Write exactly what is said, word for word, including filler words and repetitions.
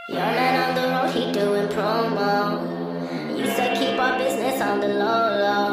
Young man on the road, he doing promo. You said keep our business on the low low.